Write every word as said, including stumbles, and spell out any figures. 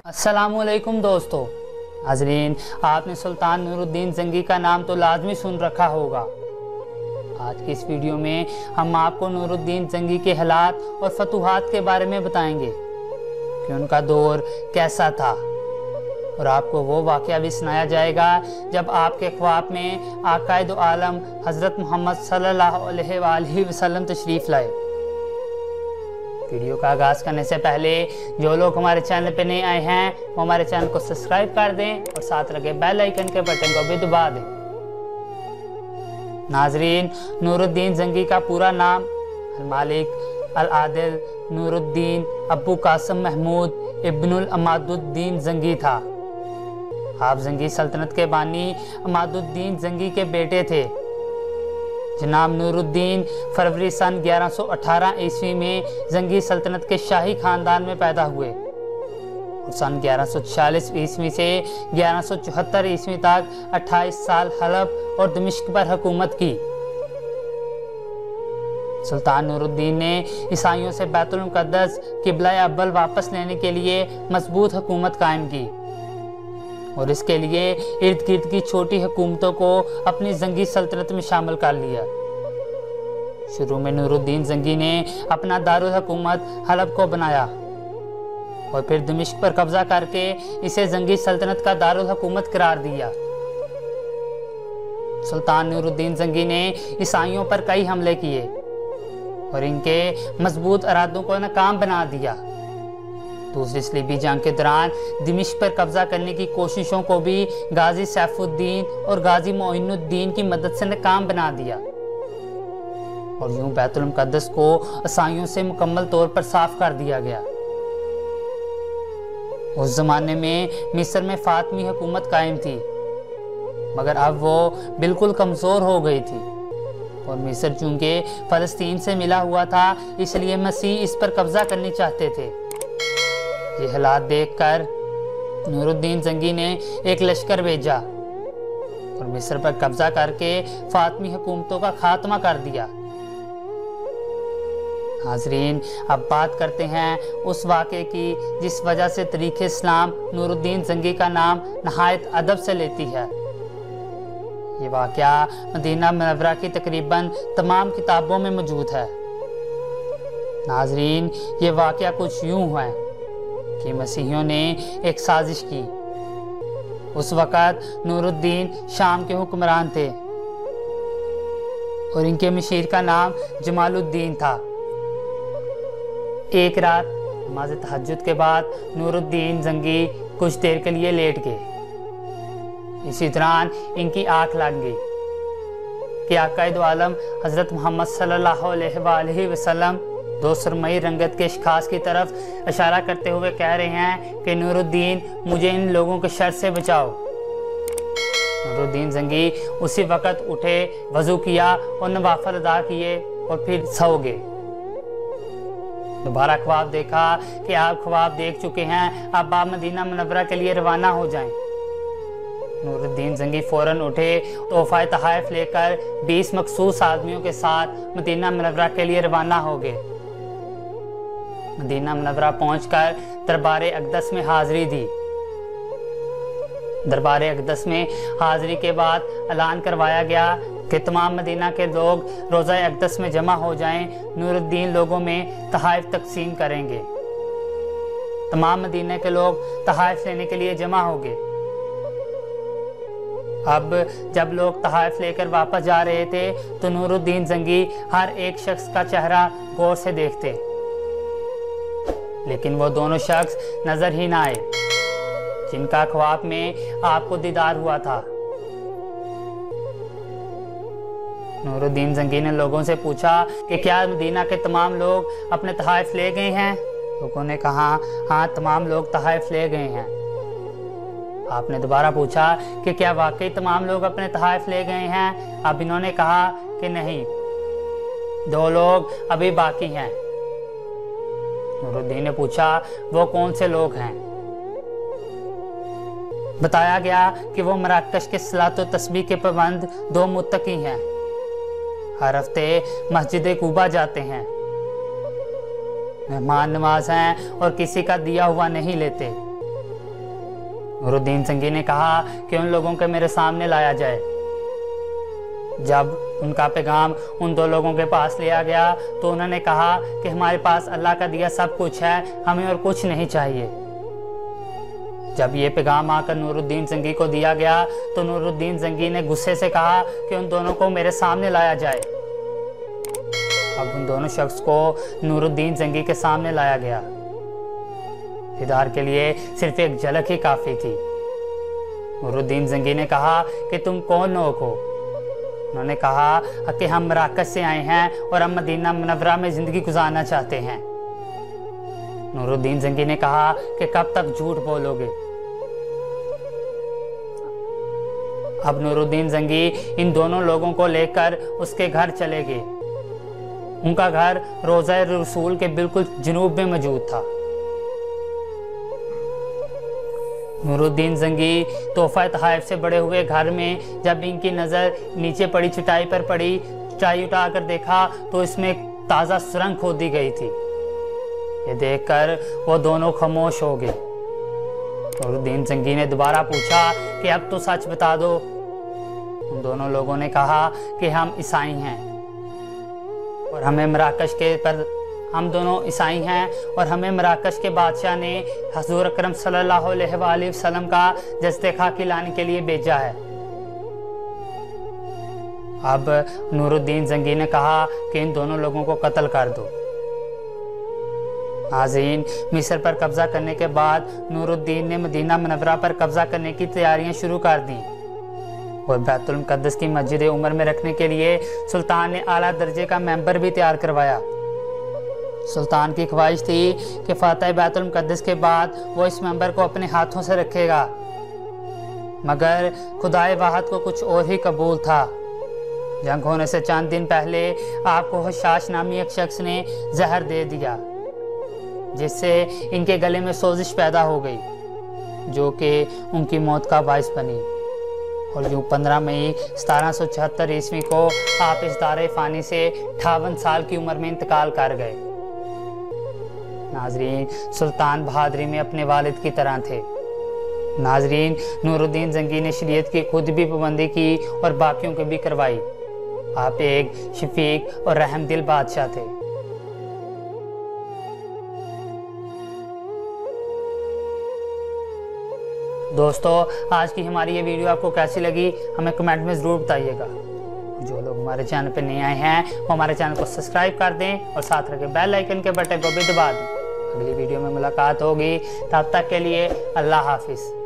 अस्सलामुअलैकुम दोस्तों। हाज़रीन, आपने सुल्तान नूरुद्दीन ज़ंगी का नाम तो लाजमी सुन रखा होगा। आज की इस वीडियो में हम आपको नूरुद्दीन ज़ंगी के हालात और फतूहात के बारे में बताएंगे कि उनका दौर कैसा था, और आपको वो वाक़या भी सुनाया जाएगा जब आपके ख्वाब में आकाए दो आलम हज़रत मोहम्मद सल्लल्लाहु अलैहि वसल्लम तशरीफ़ लाए। वीडियो का आगाज़ करने से पहले जो लोग हमारे चैनल पर नए आए हैं वो हमारे चैनल को सब्सक्राइब कर दें और साथ लगे बेल आइकन के बटन को भी दबा दें। नाजरीन, नूरुद्दीन ज़ंगी का पूरा नाम Al Malik Al Adil Nuruddin Abu Qasim Mahmud Ibnul Amaduddin Zangi था। आप ज़ंगी सल्तनत के बानी अमादुद्दीन ज़ंगी के बेटे थे। जनाब नूरुद्दीन फरवरी सन ग्यारह सौ अठारह ईस्वी में ज़ंगी सल्तनत के शाही ख़ानदान में पैदा हुए और सन ग्यारह सौ छियालीस ईस्वी से ग्यारह सौ चौहत्तर ईस्वी तक अट्ठाईस साल हलब और दमिश्क पर हुकूमत की। सुल्तान नूरुद्दीन ने ईसाइयों से बैतुल मुक़द्दस किबला अव्वल वापस लेने के लिए मजबूत हुकूमत कायम की और इसके लिए इर्द गिर्द की छोटी हुकूमतों को अपनी ज़ंगी सल्तनत में शामिल कर लिया। शुरू में नूरुद्दीन ज़ंगी ने अपना दारुल हुकूमत हलब को बनाया और फिर दमिश्क पर कब्जा करके इसे ज़ंगी सल्तनत का दारुल हुकूमत करार दिया। सुल्तान नूरुद्दीन ज़ंगी ने ईसाइयों पर कई हमले किए और इनके मजबूत इरादों को नाकाम बना दिया। दूसरी सलीबी जंग के दौरान दमिश्क पर कब्जा करने की कोशिशों को भी गाजी सैफुद्दीन और गाजी मोइनुद्दीन की मदद से नाकाम बना दिया और यूं बैतुल मुक़द्दस को ईसाइयों से मुकम्मल तौर पर साफ कर दिया गया। उस जमाने में मिस्र में फातमी हुकूमत कायम थी, मगर अब वो बिल्कुल कमज़ोर हो गई थी और मिस्र चूंकि फ़लस्तीन से मिला हुआ था, इसलिए मसीह इस पर कब्जा करनी चाहते थे। ये हालात देखकर नूरुद्दीन ज़ंगी ने एक लश्कर भेजा और मिस्र पर कब्जा करके फातमी हुकूमतों का खात्मा कर दिया। हाज़रीन, अब बात करते हैं उस वाक़े की जिस वजह से तारीख़ इस्लाम नूरुद्दीन ज़ंगी का नाम नहायत अदब से लेती है। ये वाक़या मदीना मुनव्वरा की तकरीबन तमाम किताबों में मौजूद है। नाज़रीन, ये वाक़या कुछ यूँ हुआ कि मसीहियों ने एक साजिश की। उस वक़्त नूरुद्दीन शाम के हुक्मरान थे और इनके मशीर का नाम जमालुद्दीन था। एक रात नमाज तहज्जुद के बाद नूरुद्दीन ज़ंगी कुछ देर के लिए लेट गए। इसी दौरान इनकी आँख लग गई कि आकाए दो आलम हज़रत मोहम्मद सल्लल्लाहु अलैहि वसल्लम दो सुरमई रंगत के अशखास की तरफ इशारा करते हुए कह रहे हैं कि नूरुद्दीन, मुझे इन लोगों के शर से बचाओ। नूरुद्दीन ज़ंगी उसी वक़्त उठे, वज़ू किया और नवाफिल अदा किए और फिर सो गए। दोबारा ख्वाब देखा कि आप ख्वाब देख चुके हैं, अब आप मदीना मुनव्वरा के लिए रवाना हो जाएं। नूरुद्दीन ज़ंगी फ़ौरन उठे, तोहफ़ा तहाइफ लेकर बीस मखसूस आदमियों के साथ मदीना मुनव्वरा के लिए रवाना हो गए। मदीना मुनव्वरा पहुंचकर दरबार अक़दस में हाज़िरी दी। दरबार अक़दस में हाज़िरी के बाद ऐलान करवाया गया कि तमाम मदीना के लोग रोज़ा अक़दस में जमा हो जाएं। नूरुद्दीन लोगों में तहाइफ तकसीम करेंगे। तमाम मदीना के लोग तहाइफ लेने के लिए जमा हो गए। अब जब लोग तहाइफ लेकर वापस जा रहे थे तो नूरुद्दीन ज़ंगी हर एक शख्स का चेहरा गौर से देखते, लेकिन वो दोनों शख्स नजर ही ना आए जिनका ख्वाब में आपको दीदार हुआ था। नूरुद्दीन ज़ंगी ने लोगों से पूछा कि क्या मदीना के तमाम लोग अपने तहाइफ ले गए हैं? लोगों ने कहा, हाँ, तमाम लोग तहाइफ ले गए हैं। आपने दोबारा पूछा कि क्या वाकई तमाम लोग अपने तहाइफ ले गए हैं? अब इन्होंने कहा कि नहीं, दो लोग अभी बाकी हैं। नूरुद्दीन ने पूछा, वो कौन से लोग हैं? बताया गया कि वो मराकश के सलात व तस्बीह के पाबंद दो मुत्तकी हैं। हर हफ्ते मस्जिद कूबा जाते हैं, मेहमान नवाज हैं और किसी का दिया हुआ नहीं लेते। नूरुद्दीन जंगी ने कहा कि उन लोगों को मेरे सामने लाया जाए। जब उनका पैगाम उन दो लोगों के पास लिया गया तो उन्होंने कहा कि हमारे पास अल्लाह का दिया सब कुछ है, हमें और कुछ नहीं चाहिए। जब ये पैगाम आकर नूरुद्दीन जंगी को दिया गया तो नूरुद्दीन जंगी ने गुस्से से कहा कि उन दोनों को मेरे सामने लाया जाए। अब उन दोनों शख्स को नूरुद्दीन जंगी के सामने लाया गया। दीदार के लिए सिर्फ एक झलक ही काफ़ी थी। नूरुद्दीन जंगी ने कहा कि तुम कौन लोग हो? उन्होंने कहा कि हम मराकश से आए हैं और हम मदीना मुनव्वरा में ज़िंदगी गुजारना चाहते हैं। नूरुद्दीन जंगी ने कहा कि कब तक झूठ बोलोगे? अब नूरुद्दीन जंगी इन दोनों लोगों को लेकर उसके घर चले गए। उनका घर रोज़ा रसूल के बिल्कुल जनूब में मौजूद था। नूरुद्दीन जंगी तोहफा तहाइफ से बड़े हुए घर में जब इनकी नज़र नीचे पड़ी चटाई पर पड़ी, चटाई उठाकर देखा तो इसमें ताज़ा सुरंग खोदी गई थी। ये देखकर वो दोनों खामोश हो गए। नूरुद्दीन जंगी ने दोबारा पूछा कि अब तो सच बता दो। उन दोनों लोगों ने कहा कि हम ईसाई हैं और हमें मराकश के पर हम दोनों ईसाई हैं और हमें मराकश के बादशाह ने हजूर अकरम सल्लल्लाहु अलैहि वसल्लम का जस्ते खाकी लाने के लिए भेजा है। अब नूरुद्दीन जंगी ने कहा कि इन दोनों लोगों को कत्ल कर दो। नाज़रीन, मिस्र पर कब्जा करने के बाद नूरुद्दीन ने मदीना मुनव्वरा पर कब्जा करने की तैयारियां शुरू कर दी और बैतुल मुक़द्दस की मस्जिद उमर में रखने के लिए सुल्तान ने आला दर्जे का मेंबर भी तैयार करवाया। सुल्तान की ख्वाहिश थी कि फ़ातिह बैतुल मुक़द्दस के बाद वो इस मेंबर को अपने हाथों से रखेगा, मगर खुदाए वाहद को कुछ और ही कबूल था। जंग होने से चंद दिन पहले आपको हशाश नामी एक शख्स ने जहर दे दिया, जिससे इनके गले में सोजिश पैदा हो गई, जो कि उनकी मौत का बाइस बनी। और यूँ पंद्रह मई सतारह सौ छिहत्तर ईस्वी को आप इस दारे फ़ानी से अट्ठावन साल की उम्र में इंतकाल कर गए। नाजरीन, सुल्तान बहादुरी में अपने वालिद की तरह थे। नाजरीन, नूरुद्दीन जंगी ने शरीयत की खुद भी पाबंदी की और बाकियों की भी करवाई। आप एक शफीक और रहमदिल बादशाह थे। दोस्तों, आज की हमारी ये वीडियो आपको कैसी लगी हमें कमेंट में ज़रूर बताइएगा। जो लोग हमारे चैनल पर नए आए हैं वो हमारे चैनल को सब्सक्राइब कर दें और साथ रखे बेल आइकन के बटन को भी दबा दें। अगली वीडियो में मुलाकात होगी, तब तक के लिए अल्लाह हाफिज़।